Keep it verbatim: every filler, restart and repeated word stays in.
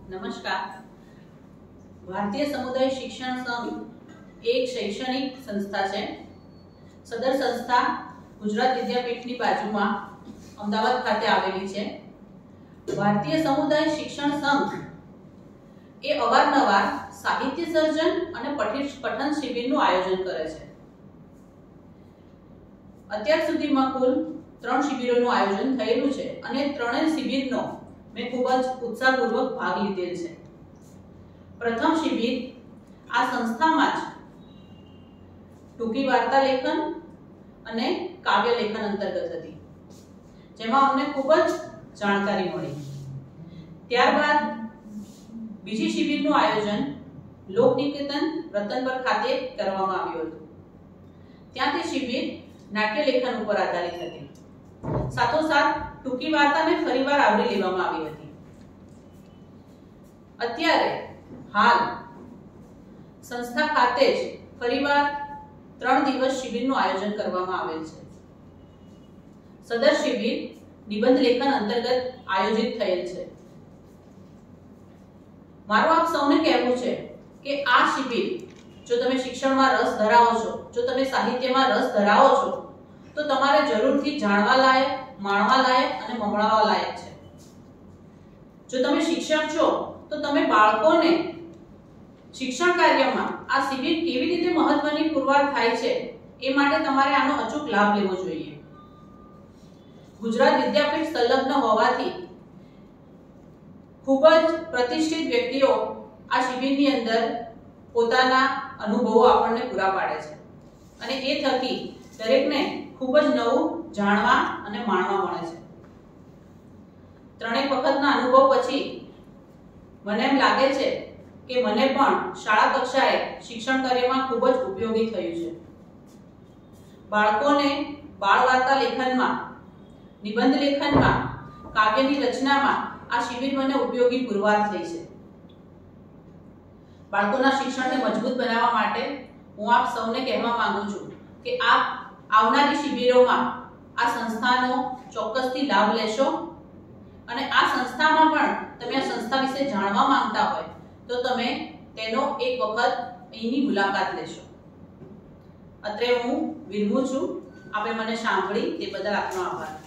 नमस्कार। भारतीय समुदाय शिक्षण संघ एक शैक्षणिक संस्था है। सदर संस्था गुजरात विद्यापीठनी बाजुमां अमदावाद खाते आवेली है। भारतीय समुदाय शिक्षण संघ ए अवारनवार साहित्य सर्जन अने पठन शिबिरनुं आयोजन करे छे। अत्यार सुधीमां कुल त्रण शिबिरोनुं आयोजन थयेलुं छे अने त्रणेय शिबिरनो मैं खूब ज उत्साहपूर्वक भाग लीधेल छे। प्रथम शिबिर आ संस्थामां ज टूंकी वार्ता लेखन अने काव्य लेखन अंतर्गत हती, जेमां अમને खूब ज जाणकारी मळी। त्यारबाद बीजी शिबिरनुं आयोजन लोकनिकेतन रतनपर खाते करवामां આવ્યું હતું। ત્યાં તે शिबिर नाट्य लेखन पर आधारित हती। साथोसाथ टूंकी वार्ताने फरीवार आवरी लेवामां आवी हती। अत्यारे हाल संस्था खाते ज फरीवार त्रण दिवस शिबिरनुं आयोजन करवामां आवेल छे। सदर शिबिर निबंध लेखन अंतर्गत आयोजित थयेल छे। मारो आप सौने कहेवुं छे के आ शिबिर जो तमे शिक्षणमां रस धरावो छो, जो तमे साहित्यमां रस धरावो छो, तो तमारे जरूरथी जाणवा लायक, माणवा लायक अने ममळावा लायक छे। जो तमे शिक्षक छो तो तमे बाळकोने शिक्षण कार्यमां आ शिबिर केवी रीते महत्वनी पुरવાર थाय छे ए माटे तमारे आनो अचूक लाभ लेवो जोईए। गुजरात विद्यापीठ संलग्न होवाथी खूब ज प्रतिष्ठित व्यक्तिओ आ शिबिरनी अंदर पोताना अनुभवो आपणने पूरा पाडे छे अने ए थकी दरेकने खूब ज नवुं जाणवा अने माणवा मळे छे। त्रणेय वखतना अनुभव पछी मने एम लागे छे के मने पण शाळा कक्षाए शिक्षण कार्यमां खूब ज उपयोगी थयुं छे। बाळकोने बाळ वार्ता लेखनमां, निबंध लेखनमां, काव्यनी रचनामां आ शिबिर मने उपयोगी पुरવાર થઈ છે। बाळकोना शिक्षणने मजबूत बनाववा माटे હું આપ સૌને કહેવા માંગુ છું કે આપ આવનારી શિબિરોમાં આ સંસ્થાનો ચોક્કસથી લાભ લેશો અને આ સંસ્થામાં પણ તમે આ સંસ્થા વિશે જાણવા માંગતા હોય તો તમે તેનો એક વખત અહીંની મુલાકાત લેશો। અત્રે હું વિરમું છું। આપે મને સાંભળી તે બદલ આપનો આભાર।